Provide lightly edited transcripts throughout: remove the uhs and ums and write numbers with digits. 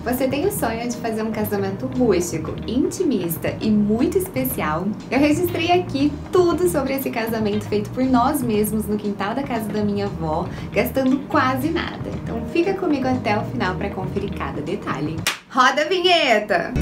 Você tem o sonho de fazer um casamento rústico, intimista e muito especial? Eu registrei aqui tudo sobre esse casamento feito por nós mesmos no quintal da casa da minha avó, gastando quase nada. Então fica comigo até o final para conferir cada detalhe. Roda a vinheta!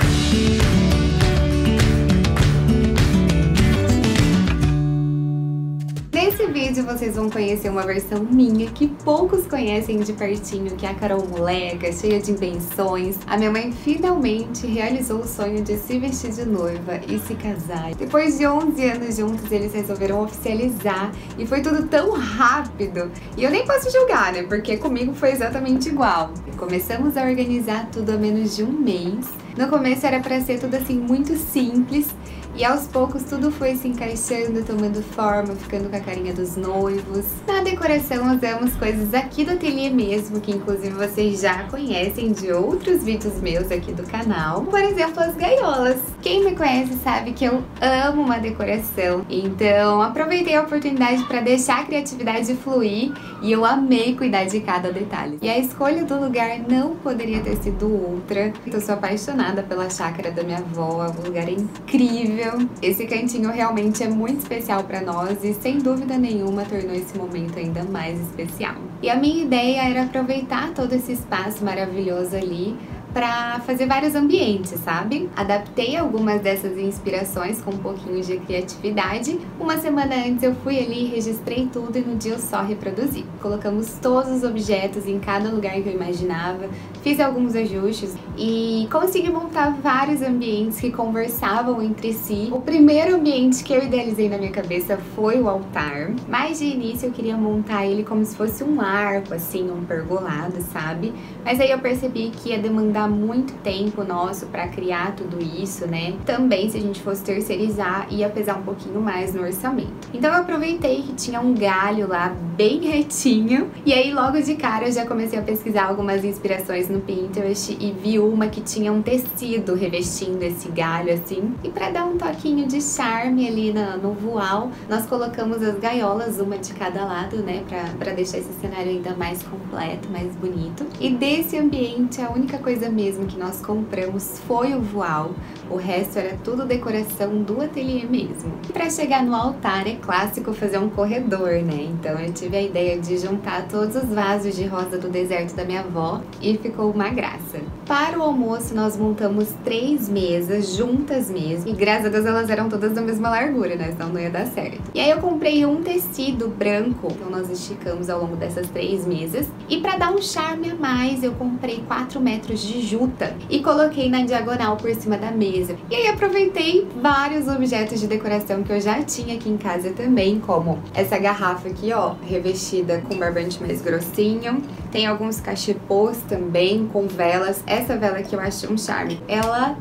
Nesse vídeo vocês vão conhecer uma versão minha que poucos conhecem de pertinho, que é a Carol moleca, cheia de invenções. A minha mãe finalmente realizou o sonho de se vestir de noiva e se casar. Depois de 11 anos juntos, eles resolveram oficializar e foi tudo tão rápido. E eu nem posso julgar, né? Porque comigo foi exatamente igual. Começamos a organizar tudo há menos de um mês. No começo era pra ser tudo assim muito simples. E aos poucos tudo foi se encaixando, tomando forma, ficando com a carinha dos noivos. Na decoração usamos coisas aqui do ateliê mesmo, que inclusive vocês já conhecem de outros vídeos meus aqui do canal. Por exemplo, as gaiolas. Quem me conhece sabe que eu amo uma decoração, então aproveitei a oportunidade para deixar a criatividade fluir e eu amei cuidar de cada detalhe. E a escolha do lugar não poderia ter sido outra. Eu sou apaixonada pela chácara da minha avó, o lugar é incrível. Esse cantinho realmente é muito especial para nós e sem dúvida nenhuma tornou esse momento ainda mais especial. E a minha ideia era aproveitar todo esse espaço maravilhoso ali para fazer vários ambientes, sabe? Adaptei algumas dessas inspirações com um pouquinho de criatividade. Uma semana antes eu fui ali, registrei tudo e no dia eu só reproduzi. Colocamos todos os objetos em cada lugar que eu imaginava, fiz alguns ajustes e consegui montar vários ambientes que conversavam entre si. O primeiro ambiente que eu idealizei na minha cabeça foi o altar, mas de início eu queria montar ele como se fosse um arco, assim, um pergolado, sabe? Mas aí eu percebi que ia demandar muito tempo nosso para criar tudo isso, né? Também, se a gente fosse terceirizar, ia pesar um pouquinho mais no orçamento. Então eu aproveitei que tinha um galho lá bem retinho e aí logo de cara eu já comecei a pesquisar algumas inspirações no Pinterest e vi uma que tinha um tecido revestindo esse galho assim. E para dar um toquinho de charme ali no voal, nós colocamos as gaiolas, uma de cada lado, né? Para deixar esse cenário ainda mais completo, mais bonito. E desse ambiente, a única coisa mesmo que nós compramos foi o voal, o resto era tudo decoração do ateliê mesmo. E para chegar no altar é clássico fazer um corredor, né? Então eu tive a ideia de juntar todos os vasos de rosa do deserto da minha avó e ficou uma graça. Para o almoço nós montamos 3 mesas juntas mesmo e graças a Deus elas eram todas da mesma largura, né? Senão não ia dar certo. E aí eu comprei um tecido branco, então nós esticamos ao longo dessas 3 mesas e para dar um charme a mais eu comprei 4 metros de juta e coloquei na diagonal por cima da mesa. E aí aproveitei vários objetos de decoração que eu já tinha aqui em casa também, como essa garrafa aqui, ó, revestida com barbante mais grossinho. Tem alguns cachepôs também com velas. Essa vela aqui eu acho um charme. Ela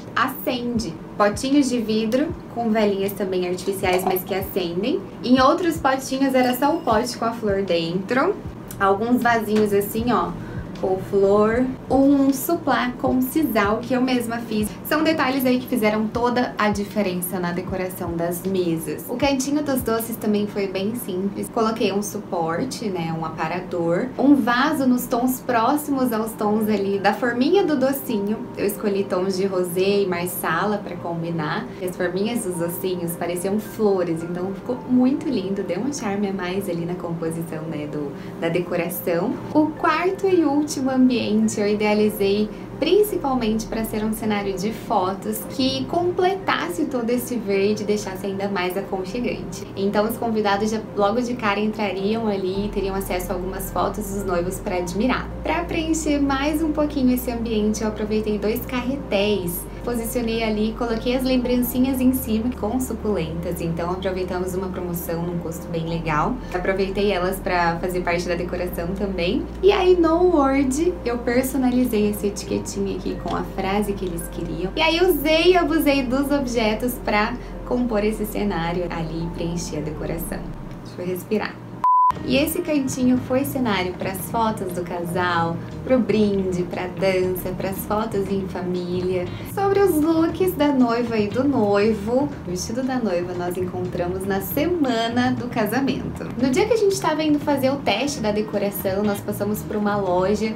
acende. Potinhos de vidro com velinhas também artificiais, mas que acendem. Em outros potinhos era só o pote com a flor dentro. Alguns vasinhos assim, ó, com flor, um suplá com sisal que eu mesma fiz. São detalhes aí que fizeram toda a diferença na decoração das mesas. O cantinho dos doces também foi bem simples. Coloquei um suporte, né, um aparador, um vaso nos tons próximos aos tons ali da forminha do docinho. Eu escolhi tons de rosé e marsala para combinar. As forminhas dos docinhos pareciam flores, então ficou muito lindo, deu um charme a mais ali na composição, né, da decoração. O quarto e último ambiente eu idealizei principalmente para ser um cenário de fotos que completasse todo esse verde e deixasse ainda mais aconchegante. Então os convidados já logo de cara entrariam ali e teriam acesso a algumas fotos dos noivos para admirar. Para preencher mais um pouquinho esse ambiente, eu aproveitei 2 carretéis. Posicionei ali, coloquei as lembrancinhas em cima com suculentas, então aproveitamos uma promoção num custo bem legal. Aproveitei elas para fazer parte da decoração também. E aí no Word eu personalizei essa etiquetinha aqui com a frase que eles queriam. E aí usei e abusei dos objetos para compor esse cenário ali e preencher a decoração. Deixa eu respirar. E esse cantinho foi cenário para as fotos do casal, para o brinde, para a dança, para as fotos em família. Sobre os looks da noiva e do noivo, o vestido da noiva nós encontramos na semana do casamento. No dia que a gente estava indo fazer o teste da decoração, nós passamos por uma loja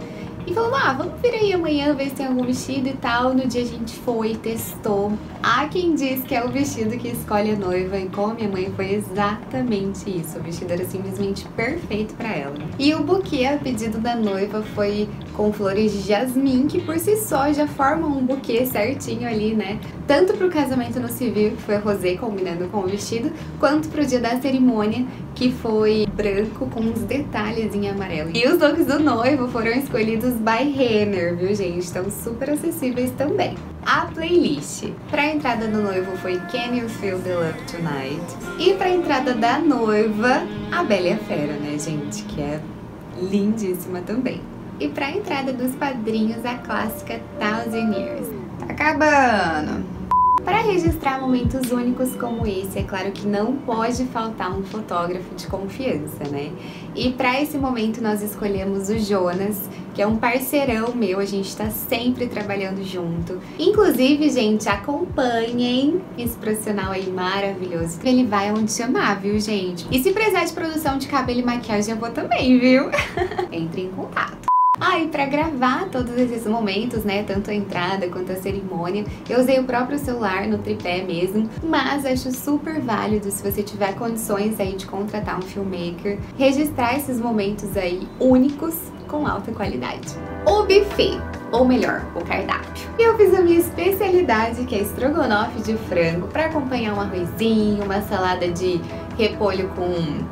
e falou, vamos vir aí amanhã ver se tem algum vestido e tal. No dia a gente foi, testou. Há quem diz que é o vestido que escolhe a noiva, e com a minha mãe foi exatamente isso. O vestido era simplesmente perfeito pra ela. E o buquê a pedido da noiva foi com flores de jasmim, que por si só já formam um buquê certinho ali, né? Tanto pro casamento no civil, que foi rosé combinando com o vestido, quanto pro dia da cerimônia, que foi branco com uns detalhes em amarelo. E os looks do noivo foram escolhidos by Renner, viu, gente? Estão super acessíveis também. A playlist pra entrada do noivo foi Can You Feel the Love Tonight? E pra entrada da noiva, a Bela e a Fera, né, gente? Que é lindíssima também. E pra entrada dos padrinhos, a clássica Thousand Years. Tá acabando! Para registrar momentos únicos como esse, é claro que não pode faltar um fotógrafo de confiança, né? E para esse momento nós escolhemos o Jonas, que é um parceirão meu, a gente tá sempre trabalhando junto. Inclusive, gente, acompanhem esse profissional aí maravilhoso, que ele vai onde chamar, viu, gente? E se precisar de produção de cabelo e maquiagem, eu vou também, viu? Entre em contato. E pra gravar todos esses momentos, né, tanto a entrada quanto a cerimônia, eu usei o próprio celular no tripé mesmo, mas acho super válido, se você tiver condições aí de contratar um filmmaker, registrar esses momentos aí únicos com alta qualidade. O buffet, ou melhor, o cardápio. E eu fiz a minha especialidade, que é estrogonofe de frango, para acompanhar um arrozinho, uma salada de repolho com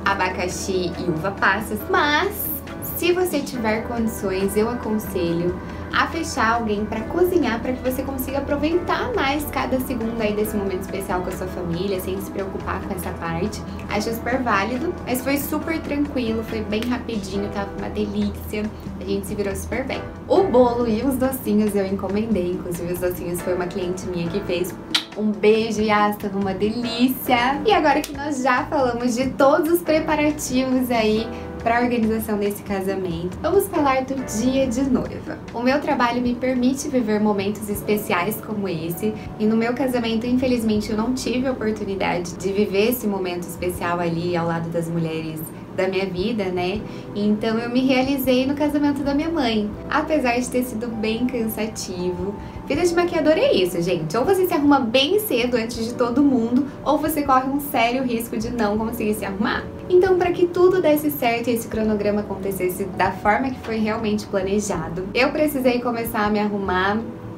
abacaxi e uva passas, mas se você tiver condições, eu aconselho a fechar alguém para cozinhar, para que você consiga aproveitar mais cada segundo aí desse momento especial com a sua família, sem se preocupar com essa parte. Acho super válido, mas foi super tranquilo, foi bem rapidinho, tava uma delícia, a gente se virou super bem. O bolo e os docinhos eu encomendei, inclusive os docinhos foi uma cliente minha que fez. Um beijo, Yas, tava uma delícia! E agora que nós já falamos de todos os preparativos aí para a organização desse casamento, vamos falar do dia de noiva. O meu trabalho me permite viver momentos especiais como esse, e no meu casamento, infelizmente, eu não tive a oportunidade de viver esse momento especial ali ao lado das mulheres da minha vida, né? Então eu me realizei no casamento da minha mãe, apesar de ter sido bem cansativo. Vida de maquiadora é isso, gente. Ou você se arruma bem cedo antes de todo mundo, ou você corre um sério risco de não conseguir se arrumar. Então, para que tudo desse certo e esse cronograma acontecesse da forma que foi realmente planejado, eu precisei começar a me arrumar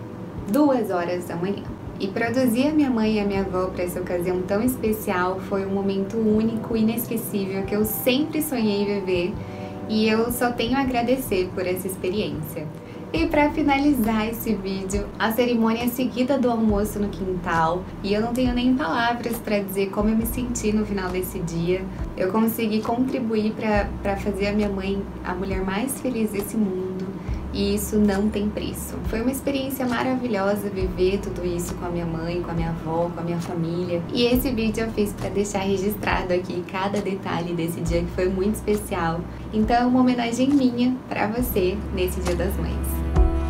2 horas da manhã. E produzir a minha mãe e a minha avó para essa ocasião tão especial foi um momento único e inesquecível que eu sempre sonhei viver, e eu só tenho a agradecer por essa experiência. E para finalizar esse vídeo, a cerimônia seguida do almoço no quintal, e eu não tenho nem palavras para dizer como eu me senti no final desse dia. Eu consegui contribuir para fazer a minha mãe a mulher mais feliz desse mundo, e isso não tem preço. Foi uma experiência maravilhosa viver tudo isso com a minha mãe, com a minha avó, com a minha família. E esse vídeo eu fiz para deixar registrado aqui cada detalhe desse dia que foi muito especial. Então é uma homenagem minha para você nesse Dia das Mães.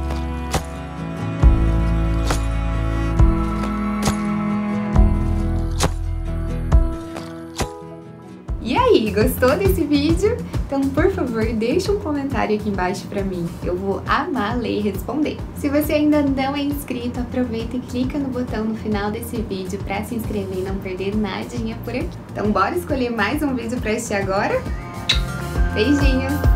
E aí, gostou desse vídeo? Então, por favor, deixa um comentário aqui embaixo pra mim. Eu vou amar ler e responder. Se você ainda não é inscrito, aproveita e clica no botão no final desse vídeo pra se inscrever e não perder nadinha por aqui. Então, bora escolher mais um vídeo pra assistir agora? Beijinhos!